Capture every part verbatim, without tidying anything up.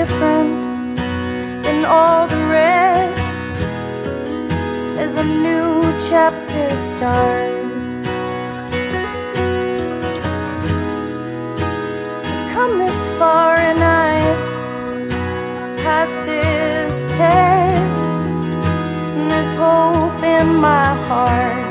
different than all the rest as a new chapter starts. I've come this far and I've passed this test, and there's hope in my heart.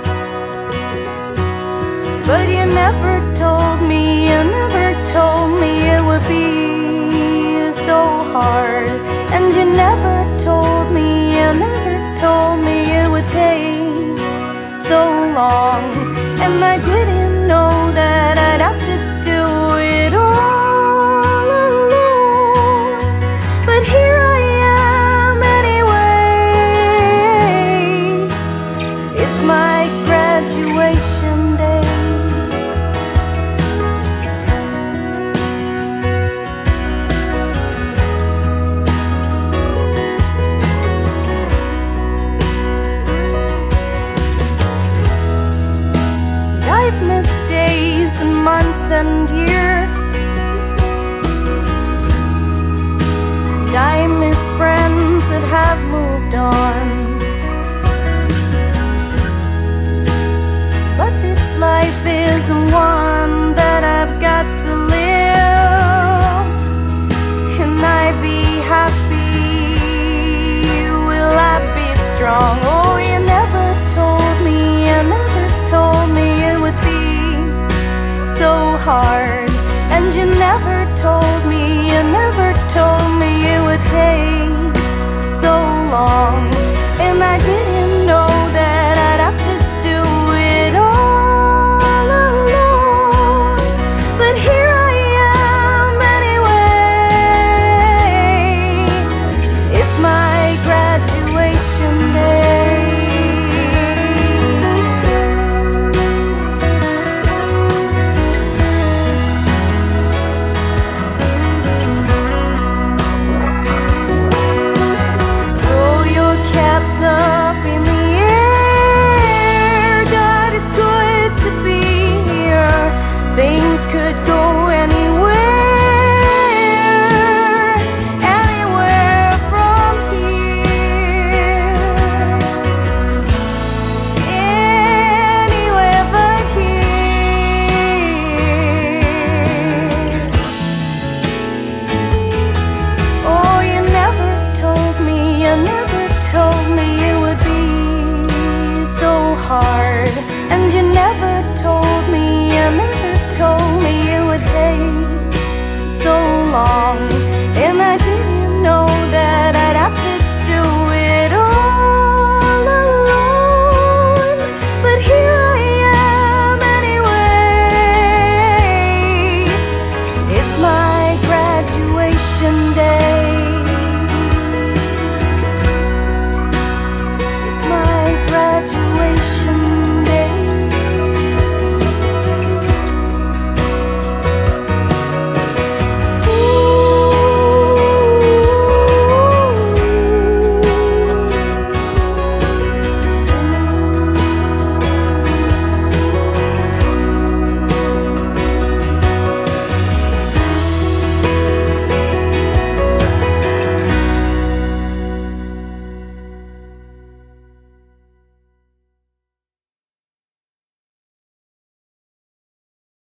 But you never told me, you never told me it would be so hard. And you never told me, you never told me it would take so long. And I didn't know that I'd have to do it all alone. But here I am anyway. It's my graduation day. I've missed days and months and years, and I miss friends that have moved on. But this life is the one that I've got to live. Can I be happy? Will I be strong? Oh, you never told me, you never told me it would be so hard. And you never told me